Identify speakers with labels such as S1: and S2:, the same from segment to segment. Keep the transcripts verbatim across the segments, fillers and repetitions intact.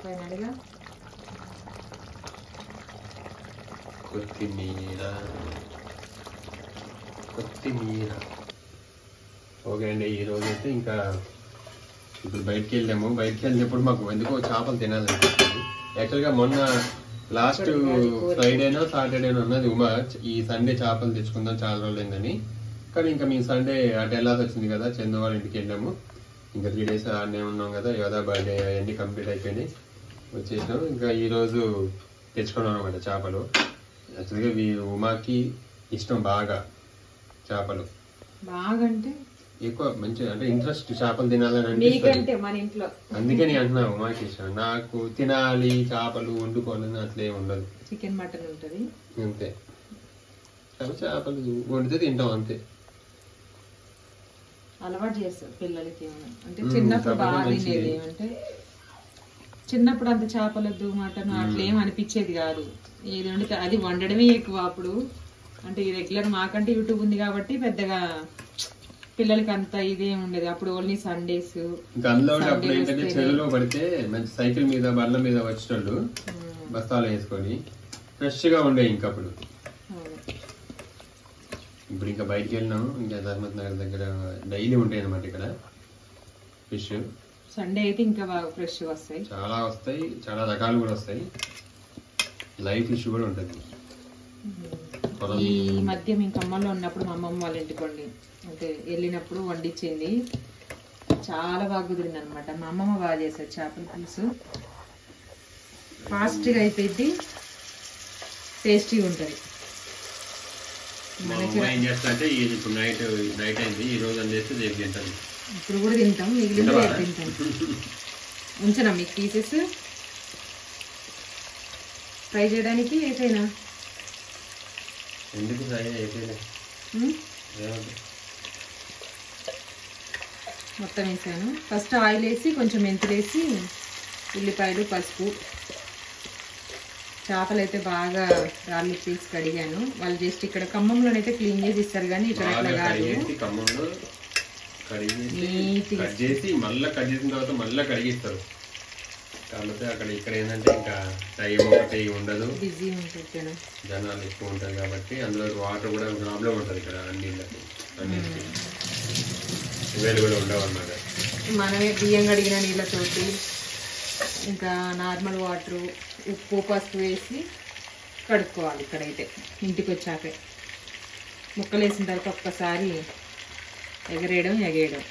S1: ఫైనల్గా
S2: కొత్తిమీర కొత్తిమీర ఓకే అండి. ఈరోజు అయితే ఇంకా ఇప్పుడు బయటికి వెళ్ళాము. బయటికి వెళ్ళినప్పుడు మాకు ఎందుకో చేపలు తినాలనిపిస్తుంది. యాక్చువల్గా మొన్న లాస్ట్ ఫ్రైడేనో సాటర్డేనో ఉన్నది ఉమా ఈ సండే చేపలు తెచ్చుకుందాం చాలా రోజులైందని. కానీ ఇంకా మేము సండే అటు వెళ్ళాల్సి వచ్చింది కదా, చందు వాళ్ళ ఇంటికి వెళ్ళాము. ఇంకా త్రీ డేస్ ఆడనే ఉన్నాం కదా, యోధా బర్త్డే అవన్నీ కంప్లీట్ అయిపోయినాయి, వచ్చేసినాం. ఇంకా ఈరోజు తెచ్చుకున్నాం అనమాట చేపలు. యాక్చువల్గా ఉమాకి ఇష్టం బాగా చేపలు,
S1: బాగా అంటే
S2: ఎక్కువ మంచిగా అంటే ఇంట్రెస్ట్ చేపలు తినాలని అనిపిస్తుంది.
S1: మన ఇంట్లో
S2: అందుకని అంటున్నా ఉమాకి ఇష్టం. నాకు తినాలి చేపలు వండుకోవాలని అట్లే ఉండదు.
S1: చికెన్ మటన్ ఉంటది
S2: అంతే, చేపలు వండితే తింటాం అంతే.
S1: అలవాటు చేస్తారు పిల్లలకి. అంటే చిన్నప్పుడు బాగా తినేది ఏమంటే చిన్నప్పుడు అంత చేపలద్దు మటన్ అట్లేం అనిపించేది కాదు. ఏది వండితే అది వండడమే ఎక్కువ. అప్పుడు అంటే రెగ్యులర్ మాకంటే యూట్యూబ్ ఉంది కాబట్టి పెద్దగా పిల్లలకి అంత ఇదేం ఉండేది. అప్పుడు ఓన్లీ సండేస్.
S2: చెరువులో పడితే మంచి సైకిల్ మీద బండ్ల మీద వచ్చేటోళ్ళు బస్తాలు వేసుకొని ఫ్రెష్ గా ఉండే. ఇంకా అప్పుడు ఇప్పుడు ఇంకా బయటికి వెళ్ళినాం. ఇంకా ధర్మత్ నగర్ దగ్గర డైలీ ఉంటాయి అనమాట ఇక్కడ ఫిష్.
S1: సండే అయితే ఇంకా బాగా ఫ్రెష్ వస్తాయి,
S2: చాలా వస్తాయి, చాలా రకాలు కూడా వస్తాయి. లైవ్ ఫిష్ కూడా ఉంటుంది.
S1: ఈ మధ్య మేము ఖమ్మంలో ఉన్నప్పుడు మా అమ్మమ్మ వాళ్ళ ఇంటికి వండి అంటే వెళ్ళినప్పుడు వండించింది, చాలా బాగా కుదిరింది అనమాట. మా అమ్మమ్మ బాగా చేశారు చేపల పులుసు. ఫాస్ట్గా అయిపోయింది, టేస్టీగా ఉంటుంది. ఇప్పుడు కూడా తింటాం, మిగిలిన తింటాం. ఉంచనా మీకు పీసెస్ ఫ్రై చేయడానికి? ఏదైనా
S2: ఎందుకు ఫ్రై అయిపోయినా
S1: మొత్తం వేసాను. ఫస్ట్ ఆయిల్ వేసి కొంచెం మెంతులు వేసి ఉల్లిపాయలు పసుపు. చేపలు అయితే బాగా రాళ్ళు పీస్ కడిగాను. వాళ్ళు జస్ట్ ఇక్కడ ఖమ్మంలోనైతే క్లీన్ చేసి ఇస్తారు కానీ ఇక్కడ అట్లా కాదు.
S2: కట్ చేసి మళ్ళీ కట్ చేసిన తర్వాత మళ్ళీ కడిగిస్తారు. కాకపోతే అక్కడ ఇక్కడ ఏంటంటే ఇంకా టైం ఒకటి ఉండదు,
S1: బిజీ ఉంటుంది,
S2: జనాలు ఎక్కువ ఉంటారు కాబట్టి అందులో వాటర్ కూడా ప్రాబ్లం ఉంటుంది ఇక్కడ అన్నిళ్ళకి. అన్నిటికీ వేలు కూడా ఉండవు అన్నమాట.
S1: మనమే బియ్యం కడిగిన నీళ్ళతోటి ఇంకా నార్మల్ వాటర్ ఉప్పు పసుపు వేసి కడుక్కోవాలి. ఇక్కడైతే ఇంటికి వచ్చాక ముక్కలు వేసిన తర్వాత ఒక్కసారి ఎగరేయడం ఎగేయడం.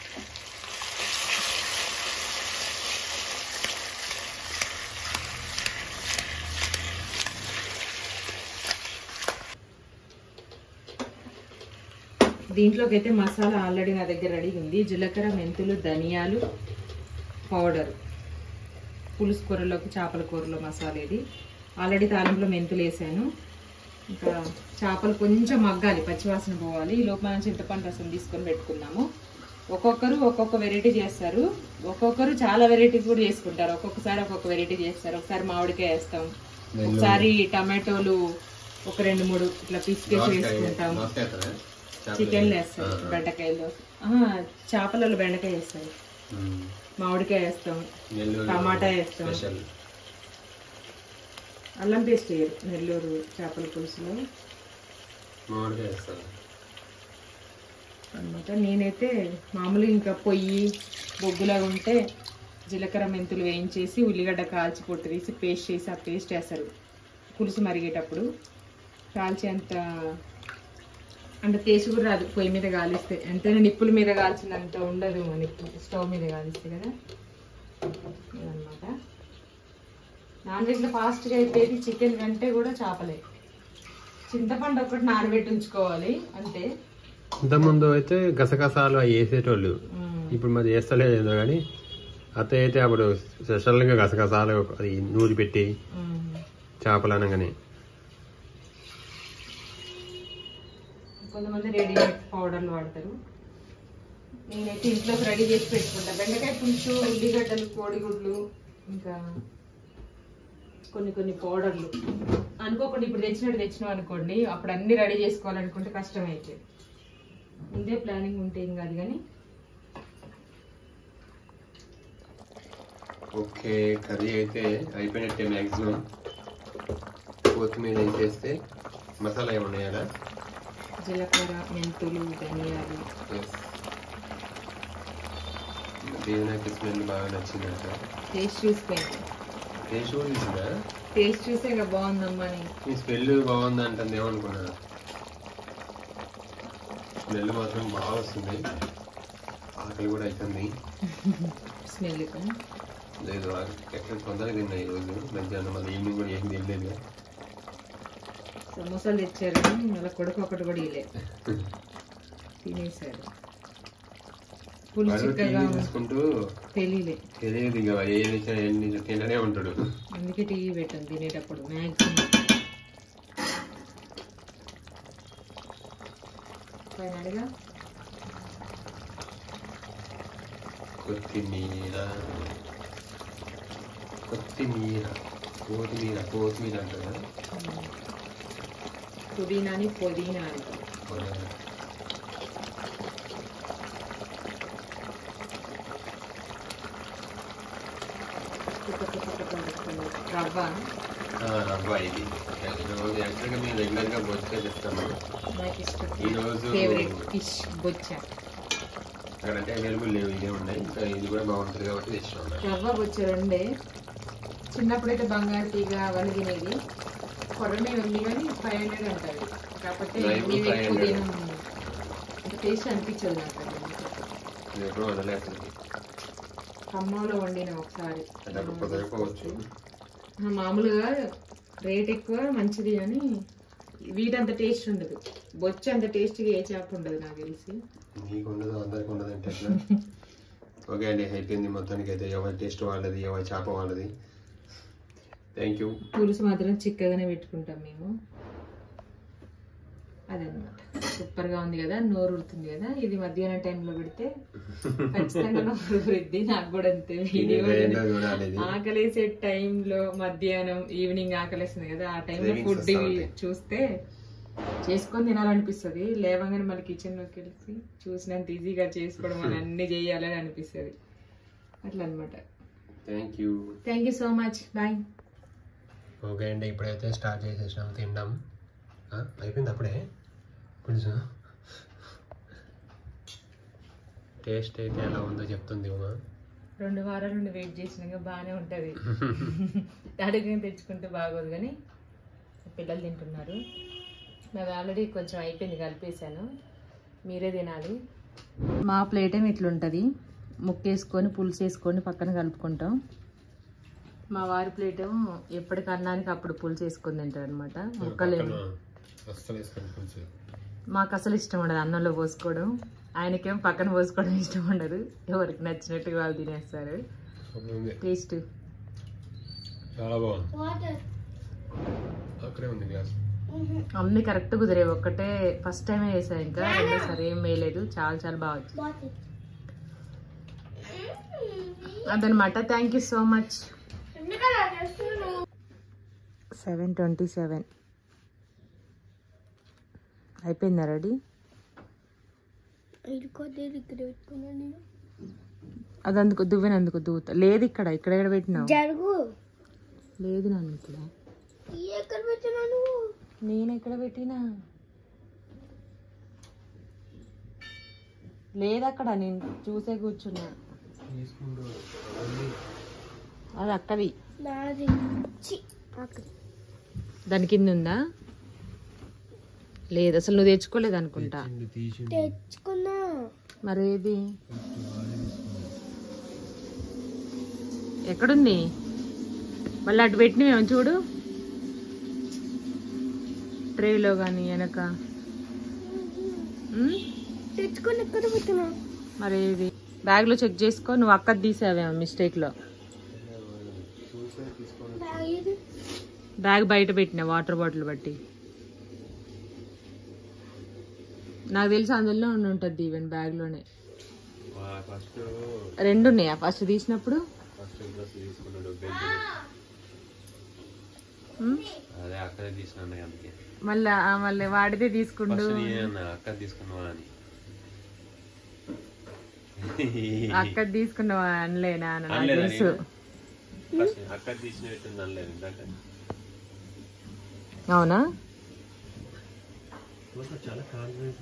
S1: దీంట్లోకి అయితే మసాలా ఆల్రెడీ నా దగ్గర రెడీ ఉంది. జీలకర్ర, మెంతులు, ధనియాలు పౌడర్. పులుసు కూరలోకి చేపల కూరలో మసాలా ఇది. ఆల్రెడీ తాలింపులో మెంతులు వేసాను. ఇంకా చేపలు కొంచెం మగ్గాలి, పచ్చివాసన పోవాలి. ఈ లోపు మనం చింతపండు రసం తీసుకొని పెట్టుకున్నాము. ఒక్కొక్కరు ఒక్కొక్క వెరైటీ చేస్తారు, ఒక్కొక్కరు చాలా వెరైటీస్ కూడా చేసుకుంటారు. ఒక్కొక్కసారి ఒక్కొక్క వెరైటీ చేస్తారు. ఒకసారి మామిడికాయ వేస్తాం, ఒకసారి టమాటోలు ఒక రెండు మూడు ఇట్లా పిసికేసి వేసుకుంటాం. చికెన్లు వేస్తారు, బెండకాయలు చేపలలో బెండకాయ వేస్తారు, మామిడికాయ వేస్తాం, టమాటా వేస్తాం. అల్లం పేస్ట్ వేయరు నెల్లూరు చేపల పులుసులో అనమాట. నేనైతే మామూలుగా ఇంకా పొయ్యి బొగ్గులాగా ఉంటే జీలకర్ర మెంతులు వేయించేసి ఉల్లిగడ్డ కాల్చి పొట్టు తీసి పేస్ట్ చేసి ఆ పేస్ట్ వేస్తారు పులుసు మరిగేటప్పుడు. కాల్చి అంత అంటే టేస్ట్ కూడా రాదు పొయ్యి మీద కాలిస్తే. ఎంతైనా నిప్పుల మీద కాల్చినంత ఉండదు మనకి స్టవ్ మీద కాలిస్తే కదా. ఇదన్నమాట నాన్ వెజ్లో ఫాస్ట్గా అయిపోయేది చికెన్ కంటే కూడా చేపలే. చింతపండు ఒకటి నానబెట్టి ఉంచుకోవాలి అంతే.
S2: ఇంతకుముందు అయితే గసగసాలు అవి వేసేటోళ్ళు, ఇప్పుడు మరి వేస్తలేదు ఏదో కానీ. అత్తయ్య అయితే అప్పుడు స్పెషల్గా గసగసాలు అది నూరి పెట్టి చేపలు అనగానే.
S1: కొంతమంది రెడీమేడ్ పౌడర్లు వాడతారు, నేనైతే ఇంట్లోకి రెడీ చేసి పెట్టుకుంటా. బెండకాయ పులుసు, ఉల్లిగడ్డలు, కోడిగుడ్లు, ఇంకా కొన్ని కొన్ని పౌడర్లు. అనుకోకుండా ఇప్పుడు తెచ్చినట్టు తెచ్చినాం అనుకోండి, అప్పుడు అన్ని రెడీ చేసుకోవాలనుకుంటే కష్టం అయితే. ముందే ప్లానింగ్ ఉంటే ఏం కాదు కానీ
S2: ఓకే, కర్రీ అయితే అయిపోయినట్టే మ్యాక్సిమం. కొత్తిమీర వేసేస్తే మసాలా ఏమన్నాయా?
S1: జీలకర్ర, మెంతులు, ధనియాలు.
S2: దేవునికి స్మెల్ బాగా నచ్చిందంట.
S1: టేస్ట్ చూసుకోండి.
S2: టేస్ట్ కూడా చూసిందా?
S1: టేస్ట్ చూసే ఇక బాగుందమ్మా అని.
S2: ఈ స్మెల్ బాగుంది అంటుంది ఏమనుకున్నా. స్మెల్ మాత్రం బాగా వస్తుంది. ఆకలి కూడా అవుతుంది.
S1: స్మెల్
S2: లేదు, ఎక్కడ తొందరగా తిన్నా ఈరోజు మధ్యాహ్నం. మళ్ళీ ఈవినింగ్ కూడా ఏం తినలేదు.
S1: సమోసాలు తెచ్చారు కానీ వాళ్ళ కొడుకు ఒకటి కూడా ఇలే తినేసాడు. పులుసు
S2: తీసుకుంటూ
S1: తెలియలే
S2: తెలియదు ఇక ఏది తింటనే ఉంటాడు.
S1: అందుకే టీవీ పెట్టాను తినేటప్పుడు మ్యాక్సిమం. ఫైనల్గా
S2: కొత్తిమీర కొత్తిమీర కొత్తిమీర కొత్తిమీర అంటారా?
S1: పుదీనాని పుదీనా అంటారు. రవ్వ
S2: రవ్వ ఇది ఈరోజు యాక్చువల్గా మేము రెగ్యులర్గా బొచ్చే చేస్తాము. ఈరోజు
S1: ఫిష్ బొచ్చ
S2: అక్కడంటే అవైలబుల్ లేవు, ఇదే ఉన్నాయి. ఇంకా ఇది కూడా బాగుంటుంది కాబట్టి తెచ్చాం.
S1: రవ్వ బొచ్చ రెండే. చిన్నప్పుడైతే బంగారు తీగ అవన్నీ తినేది. కొరమే ఉంది కానీ ఫైవ్ హండ్రెడ్ అంటారు. కాకపోతే టేస్ట్ అనిపించదు నాకు.
S2: ఎప్పుడు వదలేదు.
S1: ఖమ్మంలో వండిన ఒకసారి.
S2: కుదరకపోవచ్చు.
S1: మామూలుగా రేట్ ఎక్కువ మంచిది కానీ వీటంత టేస్ట్ ఉండదు. బొచ్చ అంత టేస్ట్గా ఏ చేప ఉండదు నాకు తెలిసి.
S2: నీకు ఉండదు, అందరికి ఉండదు అంటే ఎట్లా? ఓకే అండి, అయిపోయింది మొత్తానికి. అయితే ఎవరి టేస్ట్ వాళ్ళది, ఎవరి చేప వాళ్ళది. Thank you.
S1: పులుసు మాత్రం చిక్కగానే పెట్టుకుంటాం మేము. అదనమాట. సూపర్గా ఉంది కదా, నోరు ఉడుతుంది కదా. ఇది మధ్యాహ్నం టైంలో పెడితే ఖచ్చితంగా నోరు ఉడుద్ది. నాకు కూడా అంతే. ఆకలేసే టైంలో మధ్యాహ్నం ఈవినింగ్ ఆకలేస్తుంది కదా, ఆ టైంలో ఫుడ్ చూస్తే చేసుకొని తినాలనిపిస్తుంది. లేవగానే మళ్ళీ కిచెన్లోకి వెళ్ళి చూసినంత ఈజీగా చేసుకోవడం అని అన్ని చేయాలని అనిపిస్తుంది. అట్లా అనమాట.
S2: Thank you
S1: thank you so much. Bye.
S2: Okay అండి, ఇప్పుడైతే స్టార్ట్ చేసేసినాం తినడం. అయిపోయింది అప్పుడే పులుసు. టేస్ట్ అయితే ఎలా ఉందో చెప్తుంది ఉమా.
S1: రెండు వారాల నుండి వెయిట్ చేసినాక బాగానే ఉంటుంది. అడిగిన తెచ్చుకుంటే బాగోదు కానీ పిల్లలు తింటున్నారు. నాకు ఆల్రెడీ కొంచెం అయిపోయింది, కలిపేసాను. మీరే తినాలి. మా ప్లేట్ ఏమి ఇట్లుంటుంది. ముక్కేసుకొని పులుసు వేసుకొని పక్కన కలుపుకుంటాం. మా వారి ప్లేట్ ఏమో ఎప్పటికి అన్నానికి అప్పుడు పులుసు వేసుకొని తింటారు అనమాట. ముక్కలేము. మాకు అసలు ఇష్టం ఉండదు అన్నంలో పోసుకోవడం. ఆయనకేమో పక్కన పోసుకోవడం ఇష్టం ఉండదు. ఎవరికి నచ్చినట్టు వాళ్ళు తినేస్తారు. టేస్ట్
S2: చాలా బాగుంది.
S1: అన్ని కరెక్ట్ కుదిరే. ఒక్కటే ఫస్ట్ టైమే వేసా, ఇంకా రెండోసారి ఏం వేయలేదు. చాలా చాలా బాగా అదనమాట. Thank you so much. Seven twenty seven అయిపోయిందా రెడీ? అది అందుకు దువ్వెనందుకు దువ్వుతా. లేదు ఇక్కడ ఇక్కడ ఎక్కడ పెట్టినావు? లేదు నాన్న ఇక్కడ. నేను ఎక్కడ పెట్టినా లేదు అక్కడ. నేను చూసే కూర్చున్నా. అది అక్కది. దాని కింద ఉందా? లేదు అసలు నువ్వు తెచ్చుకోలేదు అనుకుంటా.
S3: తెచ్చుకున్నా
S1: మరి ఏది ఎక్కడుంది? మళ్ళీ అటు పెట్టినవేమో చూడు, ట్రేలో కానీ వెనక.
S3: తెచ్చుకొని ఎక్కడ పెట్టినా?
S1: మరి ఏది బ్యాగ్లో చెక్ చేసుకో. నువ్వు అక్కది తీసావేమో మిస్టేక్లో. బ్యాగ్ బయట పెట్టినా వాటర్ బాటిల్ బట్టి. నాకు తెలిసి అందులో ఉండి ఉంటుంది ఈవెన్ బ్యాగ్లోనే. రెండు ఉన్నాయా ఫస్ట్ తీసినప్పుడు? మళ్ళా మళ్ళీ వాడితే తీసుకుండు. అక్కడ తీసుకున్నావా అనలేనా? నాకు తెలుసు.
S2: అక్క తీసినట్టుంది అనలేదు ఎందుకంటే
S1: అవునా
S2: చాలా కాన్ఫిడెన్స్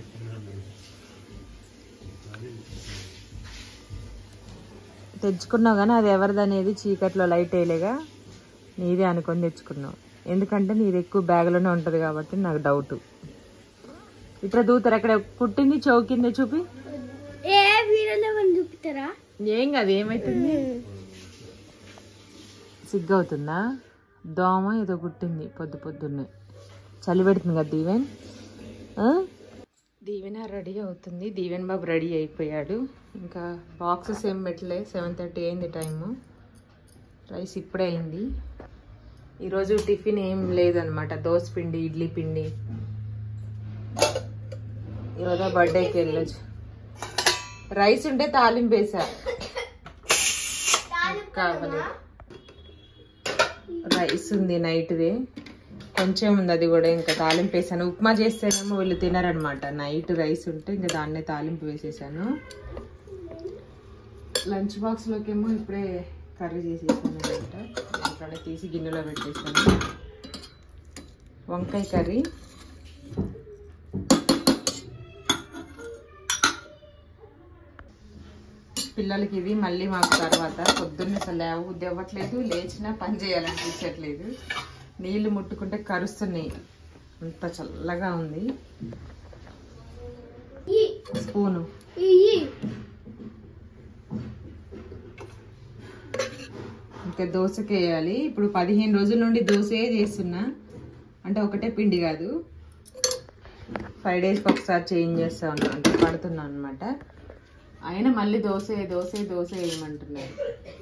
S1: తెచ్చుకున్నావు కానీ అది ఎవరిది అనేది చీకట్లో లైట్ వేయలేగా నీదే అనుకొని తెచ్చుకున్నావు. ఎందుకంటే నీది ఎక్కువ బ్యాగ్లోనే ఉంటుంది కాబట్టి నాకు డౌట్. ఇట్లా దూతారు అక్కడ కుట్టింది చౌకింది చూపి.
S3: ఏ వీడియోలో చూపిస్తారా?
S1: ఏం కాదు, ఏమైతుంది? సిగ్గవుతుందా? దోమ ఏదో కుట్టింది పొద్దు పొద్దున్నే. చలి పెడుతుంది కదా దీవెన్. దీవెన రెడీ అవుతుంది. దీవెన్ బాబు రెడీ అయిపోయాడు. ఇంకా బాక్సెస్ ఏం పెట్టలే. సెవెన్ థర్టీ అయింది టైము. రైస్ ఇప్పుడే అయింది. ఈరోజు టిఫిన్ ఏం లేదనమాట. దోశ పిండి, ఇడ్లీ పిండి. ఈరోజు బర్త్డేకి వెళ్ళొచ్చు. రైస్ ఉంటే తాలింపు వేసా కావాలి. రైస్ ఉంది నైట్ది కొంచెం ఉంది, అది కూడా ఇంకా తాలింపు వేసాను. ఉప్మా చేస్తేనేమో వీళ్ళు తినరనమాట. నైట్ రైస్ ఉంటే ఇంకా దాన్నే తాలింపు వేసేసాను. లంచ్ బాక్స్లోకి ఏమో ఇప్పుడే కర్రీ చేసేసాను అనమాట. ఇక్కడే తీసి గిన్నెలో పెట్టేసాను. వంకాయ కర్రీ, పిల్లలకి ఇది, మళ్ళీ మాకు తర్వాత. పొద్దున్న అసలు లేవబుద్ధి అవ్వట్లేదు, లేచినా పని చేయాలనిపించట్లేదు. నీళ్లు ముట్టుకుంటే కరుస్తున్నాయి, అంత చల్లగా ఉంది. స్పూను ఇంకా దోశకి వేయాలి. ఇప్పుడు పదిహేను రోజుల నుండి దోశే చేస్తున్నా. అంటే ఒకటే పిండి కాదు, ఫైవ్ డేస్కి ఒకసారి చేంజ్ చేస్తా ఉన్నా, అంటే పడుతున్నా అనమాట. అయినా మళ్ళీ దోశ దోశ దోశ వేయమంటున్నారు.